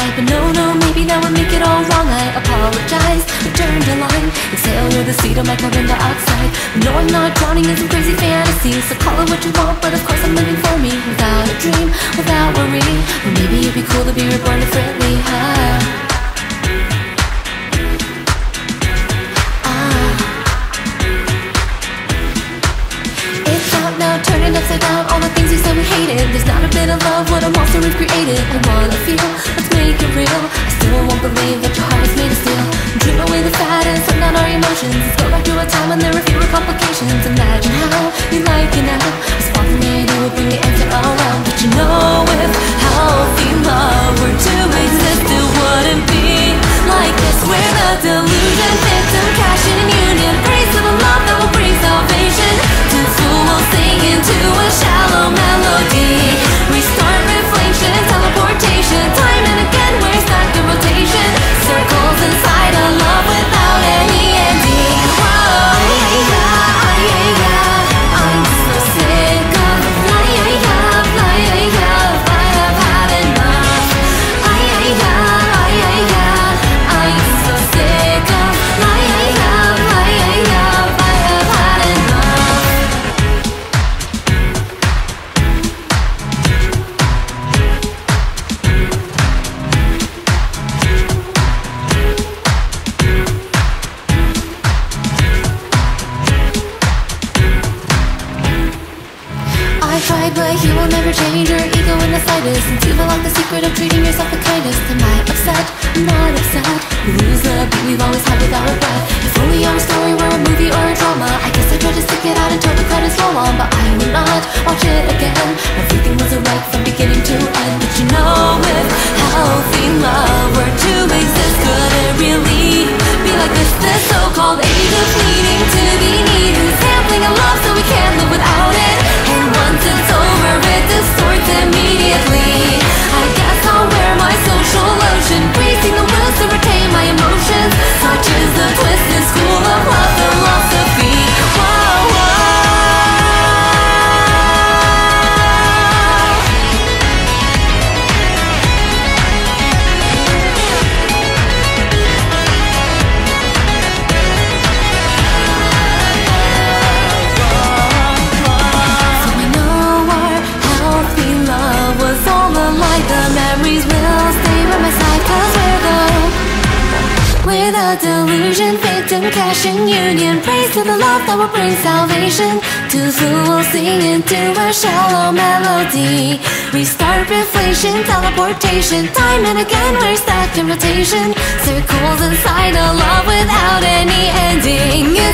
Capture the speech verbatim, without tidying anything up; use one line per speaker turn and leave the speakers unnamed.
side. But no, no, maybe that would make it all wrong. I apologize, return to line. Exhale with the seed of my carbon dioxide. No, I'm not drowning in some crazy fantasy. So call it what you want, but of course I'm living for me. Without a dream, without worry. Or maybe it'd be cool to be reborn differently, huh? Turning upside down all the things we said we hated. There's not a bit of love, what a monster we've created. I wanna feel, let's make it real. I still won't believe that your heart is made of steel. Dream away the fat and send down our emotions. Let's go back to a time when there were fewer complications. Imagine how you like it now. A spontaneity would bring the answer around. But you know if healthy love were to exist, it wouldn't be like this. We're the delusion, victim, cash in union. Praise to the love that will bring salvation. To fool will sing into a shallow melody. Restart reflection, teleportation. Time and again, we're stuck in rotation. Circles inside a love without any ending. Whoa, yeah, yeah, yeah. I'm so sick of lying, lying, I have had enough. Yeah, yeah, yeah. I'm so sick of lying, lying, I have had enough. I tried, but you will never change your ego in the slightest. Since you've unlocked the secret of treating yourself the kindest. Am I upset? I'm not upset. We lose the beat we've always had without regret. If only our story were a movie or a drama, I guess I'd try to stick it out until the credits roll on. But I will not watch it again. Everything was alright from beginning to end. But you know if healthy love were to exist, could it really be like this? This so-called age of needing to be needed, sampling a love so we can't live without it. And once it's over, it distorts immediately. I guess I'll wear my social lotion, bracing the will to retain my emotions. Such is the twisted school of love philosophy. Whoa, whoa. So I know our healthy love was all a lie. The memories will stay by my side, 'cause we're the We're the delusion, victim, cash in union. Praise to the love that will bring salvation. To fools sing into a shallow melody. Restart reflation, teleportation. Time and again we're stuck in rotation. Circles inside a love without any ending.